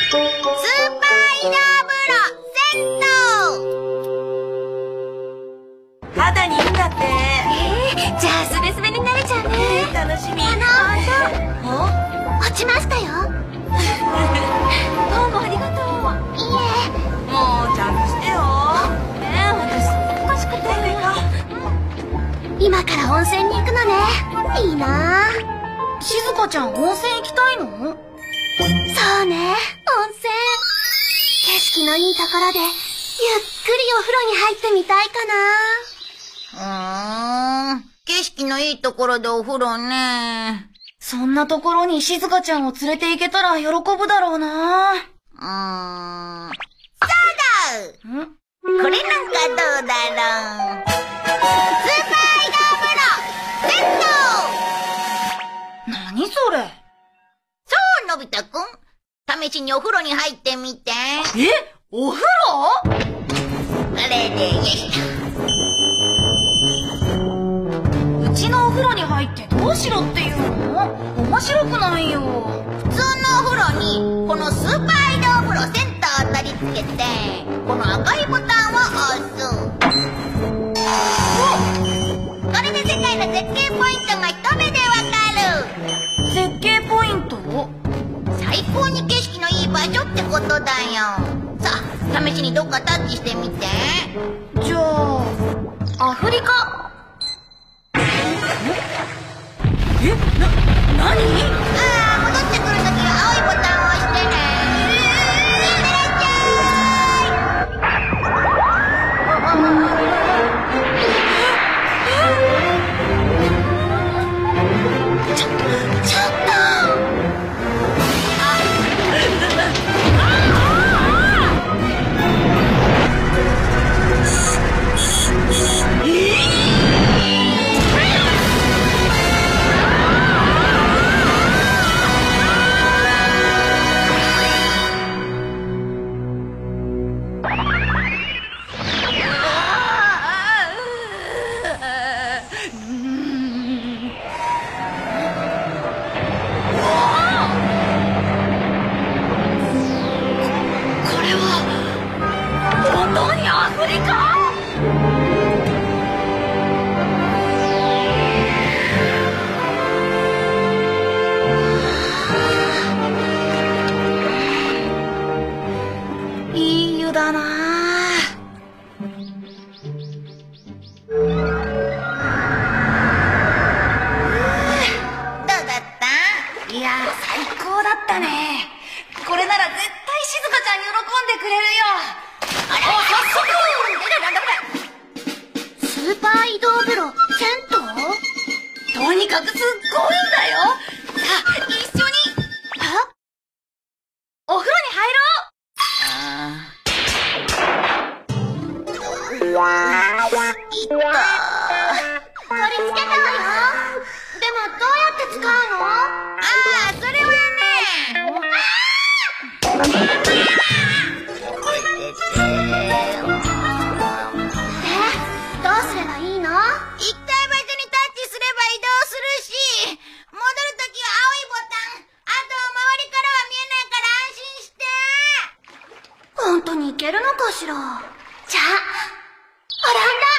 スーパー移動風呂セット。 肌にいいんだって。 じゃあスベスベになれちゃうね。 楽しみ。 落ちましたよ。どうもありがとう。いいえ。 もうちゃんとしてよ。 私おかしくて。今から温泉に行くのね。いいなぁ。 しずかちゃん温泉行きたいの？ そうね、温泉。景色のいいところでゆっくりお風呂に入ってみたいかな。 景色のいいところでお風呂ね。 そんなところにしずかちゃんを連れて行けたら喜ぶだろうな。 そうだ！これなんかどうだろう。スーパー移動風呂セット！ 何それ？ そう、のび太くん。試しにお風呂に入ってみて。 お風呂？ これで、よいしょ。 うちのお風呂に入ってどうしろっていうの？面白くないよ。 普通のお風呂にこのスーパー移動風呂センターを取り付けて、この赤いボタンを押す。これで世界の絶景ポイントが一目でわかる。 絶景ポイント？ 最高に景色のいい場所ってことだよ。さあ、試しにどっかタッチしてみて。 じゃあアフリカ。何？ 戻ってくるときは青いボタンを押してね。いってらっしゃい。ちょっといい湯だな。 どうだった？ いや最高だったね。これなら絶対しずかちゃん喜んでくれるよ。 早速！ スーパー移動風呂銭湯？ とにかくすっごいんだよ。さあ一緒にお風呂に入ろう。 取り付けたわよ。でもどうやって使うの？ それはどうすればいいの？ 行きたい場所にタッチすれば移動するし、戻るときは青いボタン、あと周りからは見えないから安心して。 本当に行けるのかしら。じゃあ、オランダ。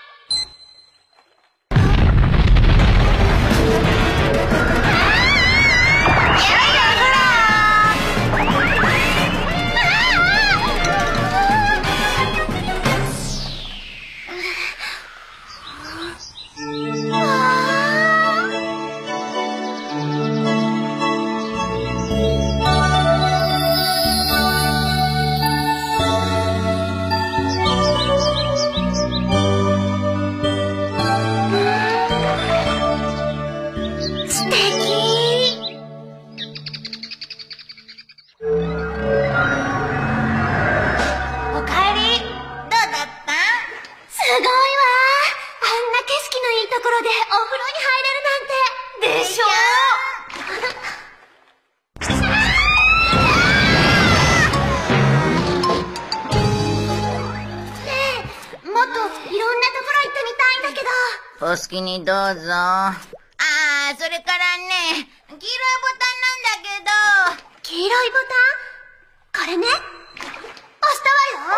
お好きにどうぞ。それからね、黄色いボタンなんだけど。 黄色いボこれね。押したわ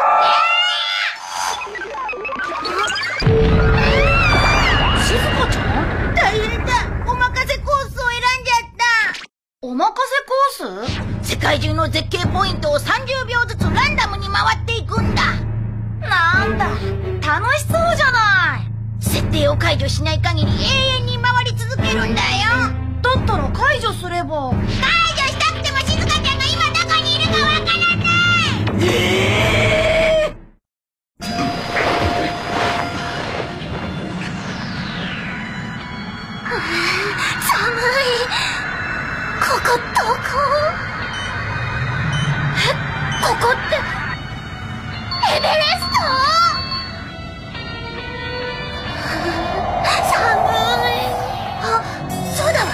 よ。 しずかちゃん？ 大変だ。お任せコースを選んじゃった。 お任せコース？ 世界中の絶景ポイントを30秒ずつランダムに回っていくんだ。 なんだ、楽しそうじゃない。 設定を解除しない限り永遠に回り続けるんだよ。 だったら解除すれば。 解除したくてもしずかちゃんが今どこにいるかわからない。 寒い。ここどこ？ここってエベレスト？寒い。あ、そうだわ。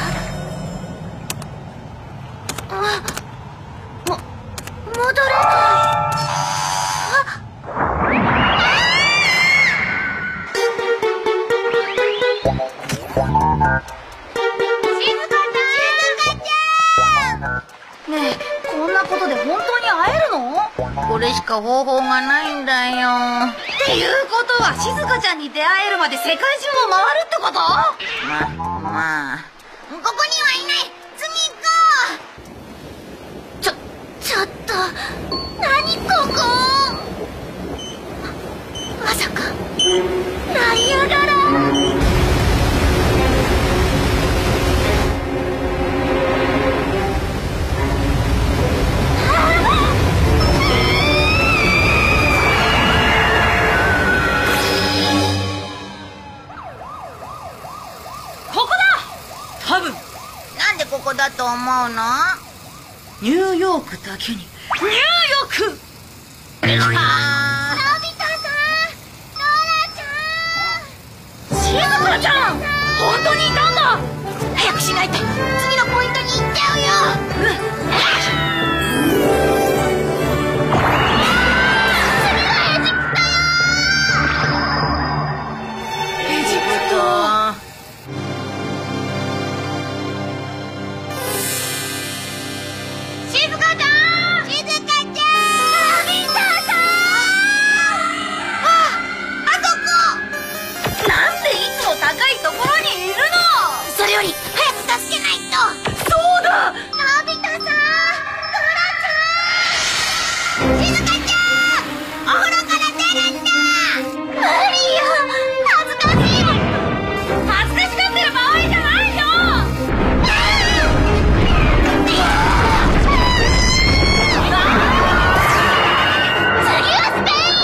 戻れない。 ねえ、こんなことで本当に会えるの？ これしか方法がないんだよ。 っていうことは、しずかちゃんに出会えるまで世界中を回るってこと？ まあ。ここにはいない。次行こう。 ちょっと、何ここ？まさか、ナイアガラ？ 多分。 なんでここだと思うの？ ニューヨークだけに。ニューヨーク！ のび太さん、ローラちゃん。 しずかちゃん！本当にいたんだ！ 早くしないと次のポイントに行っちゃうよ。エジプト。静香ちゃん！静香ちゃん！のび太さん！あそこ！ なんでいつも高いところにいるの？ それより早く助けないと。 そうだ！ のび太さん！トラちゃん！静香ちゃん！お風呂から出るんだ！ 無理よ。恥ずかしい。 恥ずかしがってる場合じゃないよ！ 次はスペイン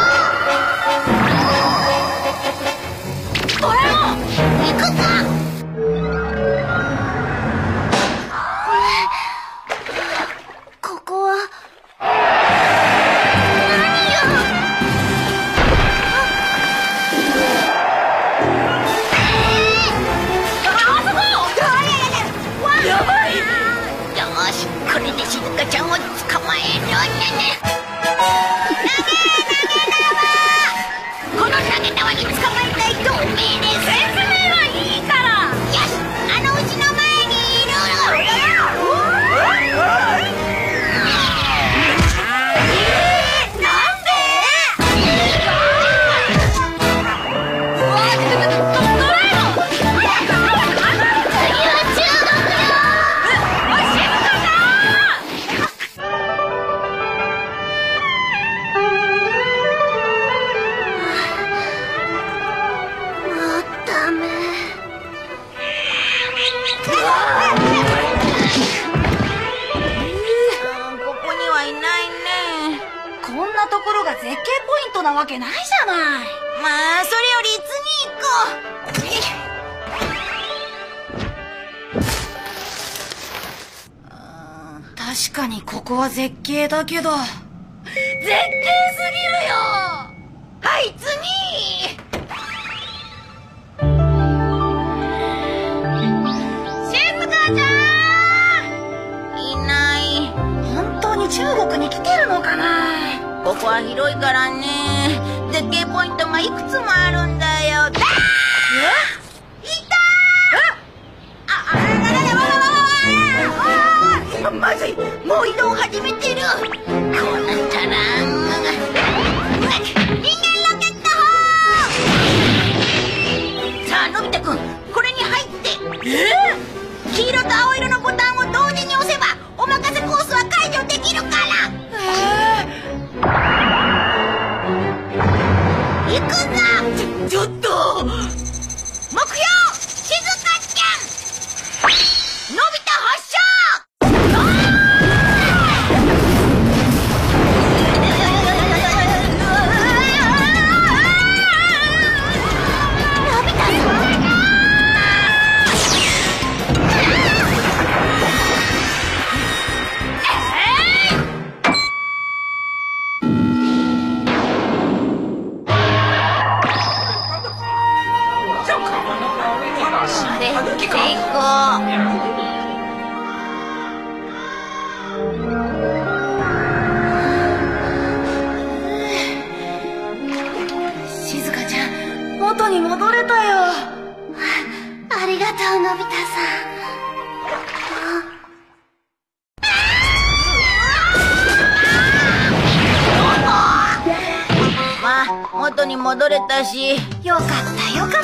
よ。 ドラえもん！ 行くか。 ここはやばい！ よーし、これで静香ちゃんを捕まえるんだね。この投げ縄に捕まえたいと命令する。 説明はいいから！ よし、あの牛の前にいる。 なんで？ドラえもん！ 次は中国よ。 静かちゃもうダメ。 ここにはいないね。 こんなところが絶景ポイントなわけないじゃない。 まあ、それより次行こう。 確かにここは絶景だけど、絶景すぎるよ！ はい、次。静香ちゃん！いない。 本当に中国に来てるのかな？ ここは広いからね。絶景ポイントがいくつもあるんだよ。いたー！あ、 まずい、もう移動始めてる。こうなったら人間ロケットさあ、のび太くん、これに入って。黄色と青色のボタンを同時に押せばお任せコースは解除できるから。行くぞ。ちょっと目標、静香ちゃん。のび太発射。静香ちゃん、元に戻れたよ。 ありがとう、のび太さん。まあ、元に戻れたし、よかったよかった。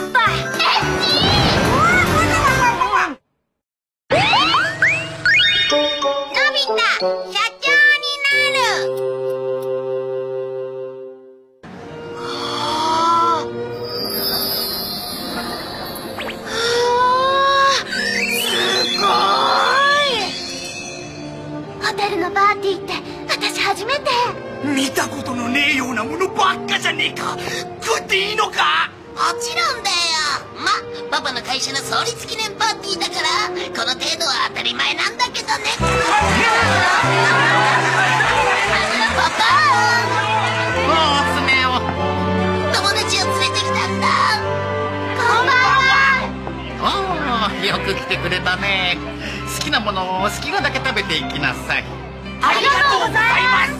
のび太、社長になる。 ホテルのパーティーって私初めて。 見たことのねえようなものばっかじゃねえか。食っていいのか？ もちろんだよ。ま、パパの会社の創立記念パーティーだからこの程度は当たり前なんだけどね。パパおお、爪を。 友達を連れてきたんだ。 こんばんは。 おお、よく来てくれたね。好きなものを好きなだけ食べていきなさい。 ありがとうございます。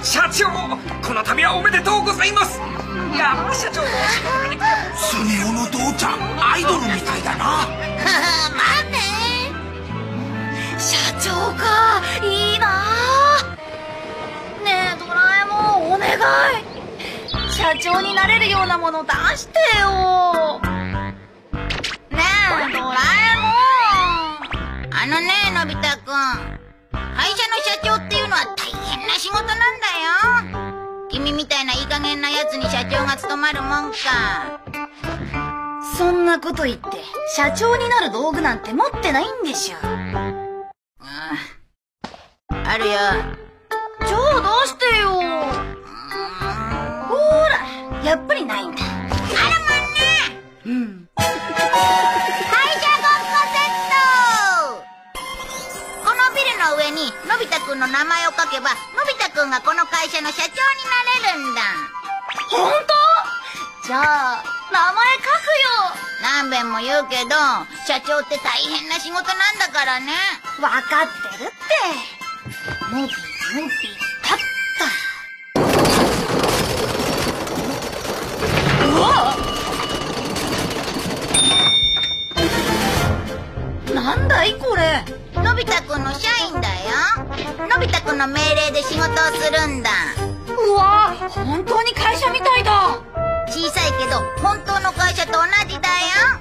社長、この度はおめでとうございます。いや、社長、スネ夫の父ちゃん、アイドルみたいだな。 まあね。 社長か、いいなぁ。ねえ、ドラえもん、お願い。社長になれるようなもの出してよ。 ねえ、ドラえもん。のね、のび太くん。会社の社長っていうのは大変な仕事なんだよ。君みたいないい加減なやつに社長が務まるもんか。 そんなこと言って、社長になる道具なんて持ってないんでしょ。 あるよ。 じゃあ出してよ。ほーら、やっぱりないんだ。 あるもんね。 うん。 会社ごっこセット。このビルの上にのび太くんの名前を書けば、のび太くんがこの会社の社長になれるんだ。 ほんと？じゃあ、名前書くよ。 何遍も言うけど、社長って大変な仕事なんだからね。 わかってるって。のびのびたった。うわっ！なんだいこれ。 のび太くんの社員だよ。のび太くんの命令で仕事をするんだ。 うわぁ、本当に会社みたいだ。 小さいけど本当の会社と同じだよ。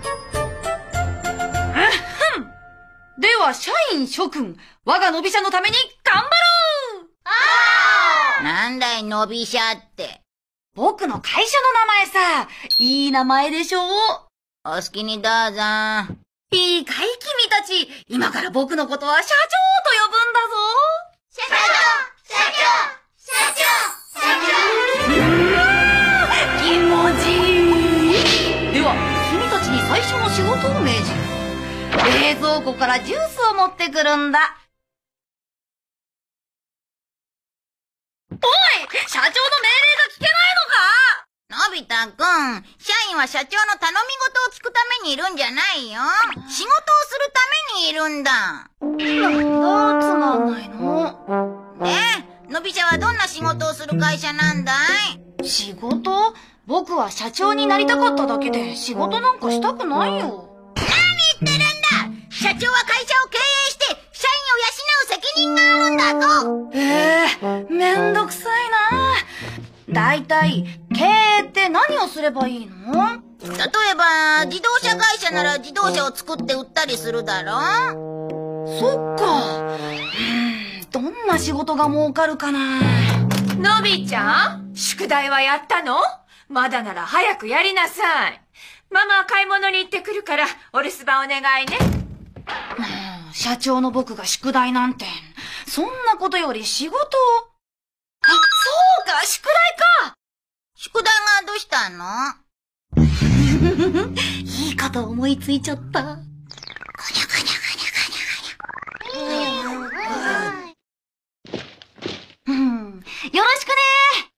では社員諸君、我がのび社のために頑張ろう。 なんだいのび社って。 僕の会社の名前さ。いい名前でしょう。 お好きにどうぞ。 いいかい君たち。今から僕のことは社長と呼ぶんだぞ。 社長社長社長社長。 気持ちいい。では君たちに最初の仕事を命じる。冷蔵庫からジュースを持ってくるんだ。おい、社長の命令が聞けないのか。 のび太くん、社員は社長の頼み事を聞くためにいるんじゃないよ。仕事をするためにいるんだ。 なんだ、つまんないの。 で、のび社はどんな仕事をする会社なんだい？ 仕事？僕は社長になりたかっただけで仕事なんかしたくないよ。 何言ってるんだ！社長は会社を経営して社員を養う責任めんどくさいな。だいたい経営って何をすればいいの？ 例えば、自動車会社なら自動車を作って売ったりするだろ？ そっか。どんな仕事が儲かるかな。 のびちゃん、宿題はやったの？まだなら早くやりなさい。ママは買い物に行ってくるから、お留守番お願いね。 社長の僕が宿題なんて、そんなことより仕事を。あ、そうか、宿題か。 宿題がどうしたの？ いいこと思いついちゃった。よろしくね。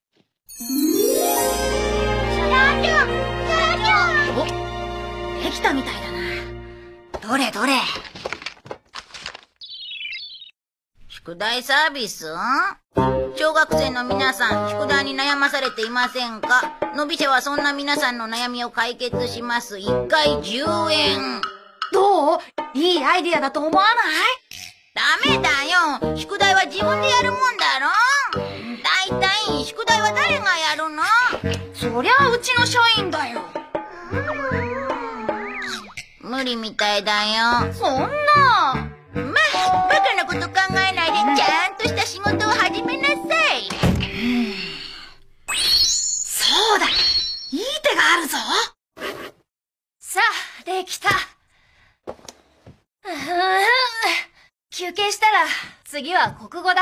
お、できたみたいだな。どれどれ。 宿題サービス？小学生の皆さん、宿題に悩まされていませんか？のび社はそんな皆さんの悩みを解決します。1回10円。 どう？いいアイディアだと思わない？ ダメだよ。宿題は自分でやるもんだろ。だいたい宿題は誰がやるの？ そりゃあうちの社員だよ。 無理みたいだよ。 そんな。 まあ、バカなこと考えないでちゃんとした仕事を始めなさい。 そうだ、いい手があるぞ。 さあ、できた。休憩したら、次は国語だ。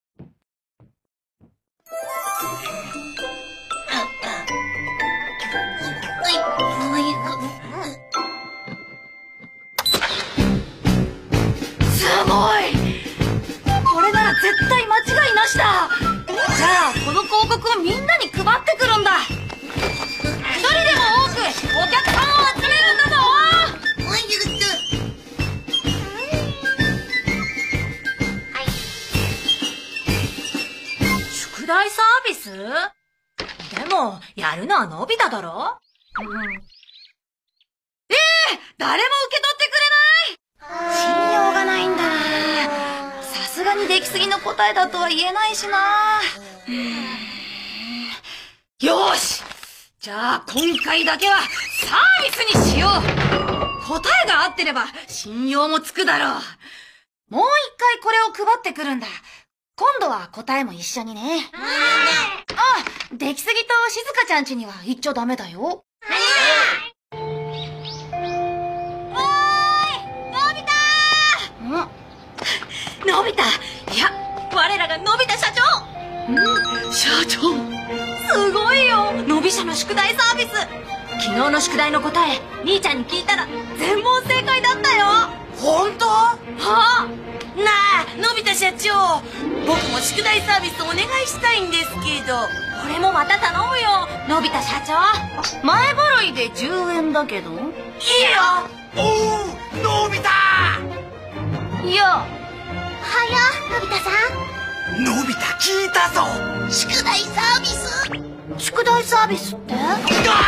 すごい！これなら絶対間違いなしだ。じゃあこの広告をみんなに配ってくるんだ。一人でも多くお客さんを集めるんだぞ。 宿題サービス？でも、やるのはのび太だろ？ 誰も受け取ってくれない。信用がないんだな。さすがにできすぎの答えだとは言えないしな。よし、じゃあ今回だけはサービスにしよう。答えが合ってれば信用もつくだろう。もう一回これを配ってくるんだ。今度は答えも一緒にね。あ、できすぎと静香ちゃん家には行っちゃダメだよ。のび太、いや、我らがのび太社長。社長、すごいよ。のび社の宿題サービス。昨日の宿題の答え、兄ちゃんに聞いたら全問正解だったよ。本当？はあ？ なあ、のび太社長。僕も宿題サービスお願いしたいんですけど。 俺もまた頼むよ、のび太社長。前払いで10円だけど。いいよ。 おう、のび太！ いや。 おはよう、のび太さん。 のび太聞いたぞ。 宿題サービス？ 宿題サービスって？ いやいや、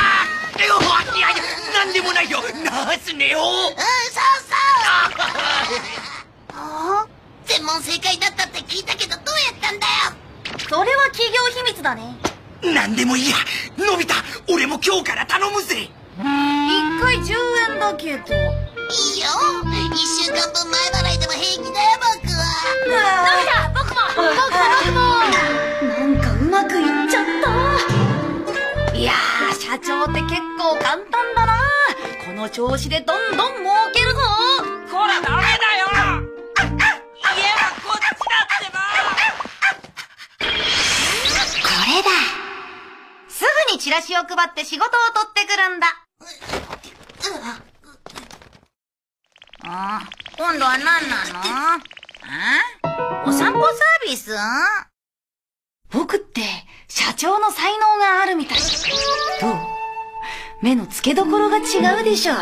なんでもないよ。なすねよ。 全問正解だったって聞いたけど、どうやったんだよ。 それは企業秘密だね。 なんでもいいや。のび太、俺も今日から頼むぜ。 1回10円だけど。 いいよ。1週間分前払いでも平気だよ、僕は。 のび太、僕も。なんかうまくいっちゃった。いやー、社長って結構簡単だな。この調子でどんどん儲けるぞ。 こら、ダメだよ。家はこっちだってば。 これだ。すぐにチラシを配って仕事を取ってくるんだ。 今度は何なの？お散歩サービス？ 僕って社長の才能があるみたい。どう？目の付けどころが違うでしょ。 あれ？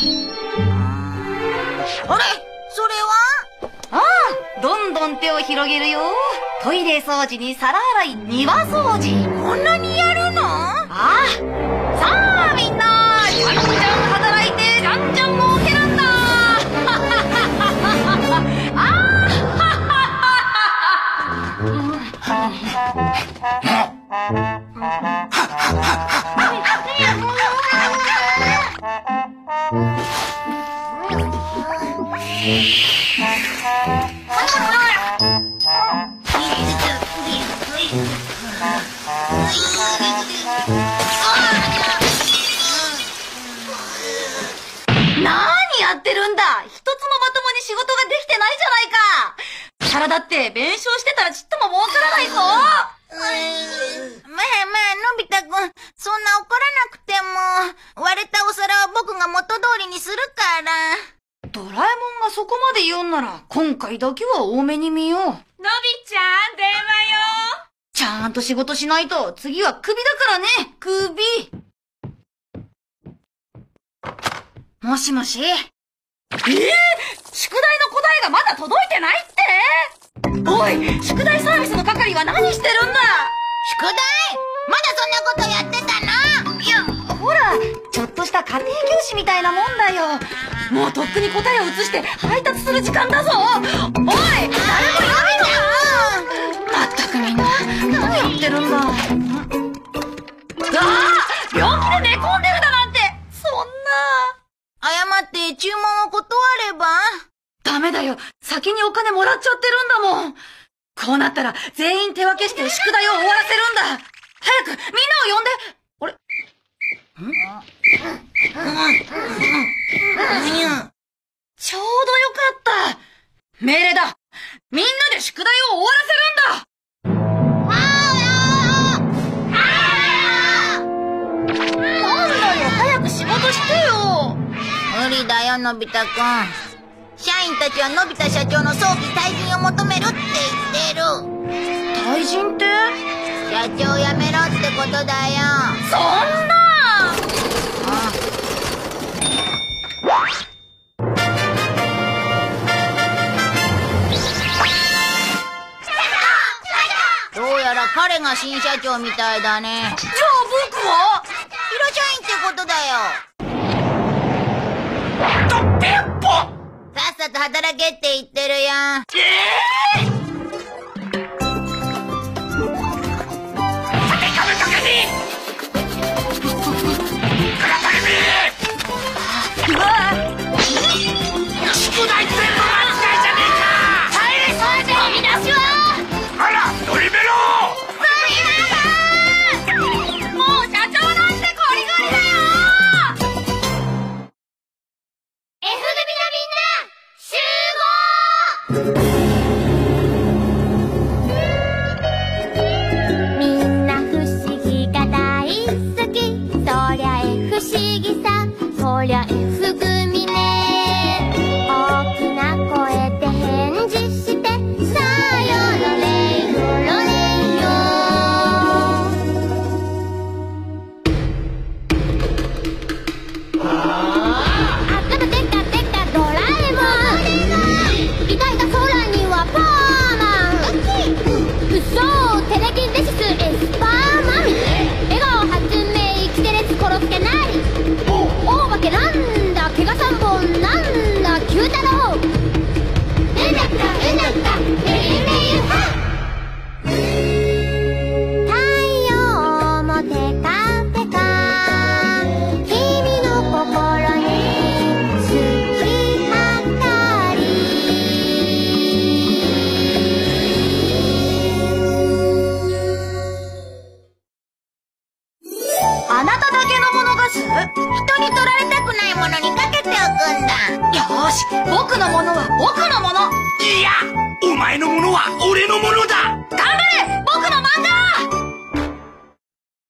それは？ ああ、どんどん手を広げるよ。トイレ掃除に皿洗い、庭掃除。 こんなにやるの？ ああ、さあみんな、じゃんじゃん働いて、じゃんじゃん儲けるんだ。 からだって弁償してたらちっとも儲からないぞ。 まあまあ、のび太くん、そんな怒らなくても、割れたお皿は僕が元通りにするから。 ドラえもんがそこまで言うんなら、今回だけは多めに見よう。 のびちゃん、電話よ。 ちゃんと仕事しないと、次はクビだからね、クビ。もしもし。宿題の答えがまだ届いてないって。おい、宿題サービスの係は何してるんだ。 宿題？まだそんなことやってたの？ いや、ほら、ちょっとした家庭教師みたいなもんだよ。もうとっくに答えを移して配達する時間だぞ。おい、誰もいないのか。まったくみんな、何やってるんだ。病気で寝込んでるだなんて、そんな。 謝って注文を断れば？ ダメだよ。先にお金もらっちゃってるんだもん。こうなったら全員手分けして宿題を終わらせるんだ。早くみんなを呼んで。あれ？ちょうどよかった。命令だ。みんなで宿題を終わらせるんだ。なんだよ、早く仕事してよ。 無理だよ、のび太くん。社員たちはのび太社長の早期退陣を求めるって言ってる。 退陣って？ 社長辞めろってことだよ。 そんな！ どうやら彼が新社長みたいだね。じゃあ僕は？ 平社員ってことだよ。さっさと働けって言ってるよ。 宿題全部間違いじゃねえか。 帰れ、そうやって飛び出しは。 あら、ドリベロもう社長なんてゴリゴリだよ。F 組のみんな集合。みんな不思議が大好き。そりゃF不思議さ、そりゃF組ね。大きな声で返事して、さよなれよろれよ。頭でかでかドラえもん。偉大な空にはパーマン。うそテレキネシスエスパーマミ。笑顔発明キテレツ殺すけない。大化けなんだ毛が3本なんだ九太郎。うなかめゆめゆは。太陽もテカテカ。君の心に月明かり。 あなただけのものガス？ 人に取られたくないものにかけておくんだ。 よーし、僕のものは僕のもの。 いや、お前のものは俺のものだ。